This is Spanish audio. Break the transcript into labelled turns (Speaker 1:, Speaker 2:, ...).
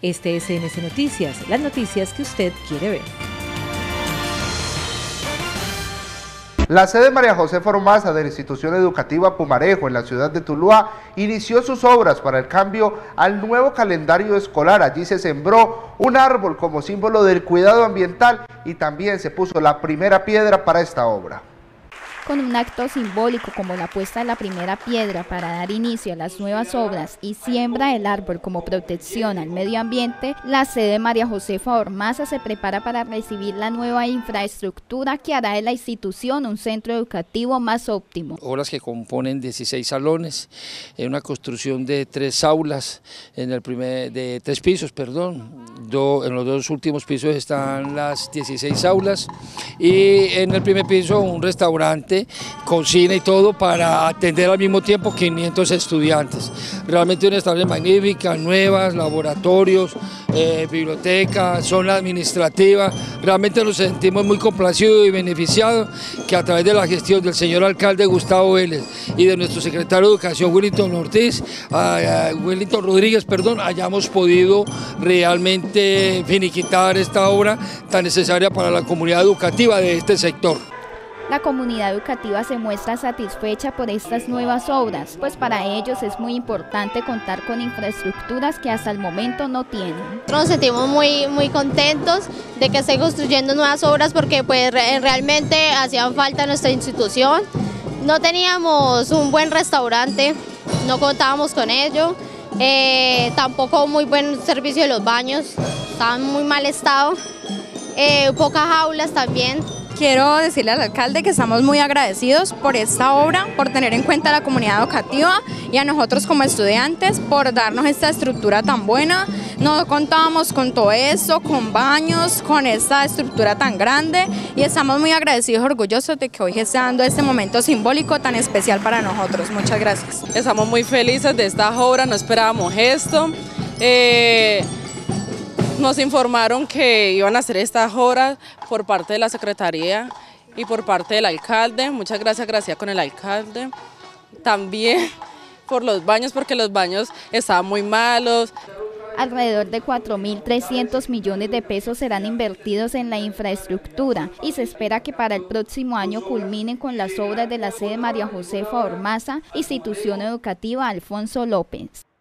Speaker 1: Este es CNC Noticias, las noticias que usted quiere ver.
Speaker 2: La sede María José Ormaza de la institución educativa Pumarejo en la ciudad de Tuluá inició sus obras para el cambio al nuevo calendario escolar. Allí se sembró un árbol como símbolo del cuidado ambiental y también se puso la primera piedra para esta obra.
Speaker 3: Con un acto simbólico como la puesta de la primera piedra para dar inicio a las nuevas obras y siembra del árbol como protección al medio ambiente, la sede María Josefa Ormaza se prepara para recibir la nueva infraestructura que hará de la institución un centro educativo más óptimo.
Speaker 4: Obras que componen 16 salones, una construcción de 3 aulas, de 3 pisos, perdón. En los 2 últimos pisos están las 16 aulas y en el primer piso un restaurante, cocina y todo para atender al mismo tiempo 500 estudiantes. Realmente una estancia magnífica, nuevas, laboratorios, biblioteca, zona administrativa. Realmente nos sentimos muy complacidos y beneficiados que a través de la gestión del señor alcalde Gustavo Vélez y de nuestro secretario de Educación Wellington Rodríguez, hayamos podido realmente finiquitar esta obra tan necesaria para la comunidad educativa de este sector.
Speaker 3: La comunidad educativa se muestra satisfecha por estas nuevas obras, pues para ellos es muy importante contar con infraestructuras que hasta el momento no tienen.
Speaker 5: Nos sentimos muy contentos de que estén construyendo nuevas obras porque pues realmente hacían falta en nuestra institución. No teníamos un buen restaurante, no contábamos con ello, tampoco muy buen servicio de los baños, estaban en muy mal estado, pocas aulas también.
Speaker 6: Quiero decirle al alcalde que estamos muy agradecidos por esta obra, por tener en cuenta a la comunidad educativa y a nosotros como estudiantes por darnos esta estructura tan buena. No contábamos con todo esto, con baños, con esta estructura tan grande y estamos muy agradecidos y orgullosos de que hoy esté dando este momento simbólico tan especial para nosotros. Muchas gracias.
Speaker 7: Estamos muy felices de esta obra, no esperábamos esto. Nos informaron que iban a hacer estas obras por parte de la Secretaría y por parte del alcalde. Muchas gracias con el alcalde. También por los baños, porque los baños estaban muy malos.
Speaker 3: Alrededor de 4.300 millones de pesos serán invertidos en la infraestructura y se espera que para el próximo año culminen con las obras de la sede María Josefa Ormaza, institución educativa Alfonso López.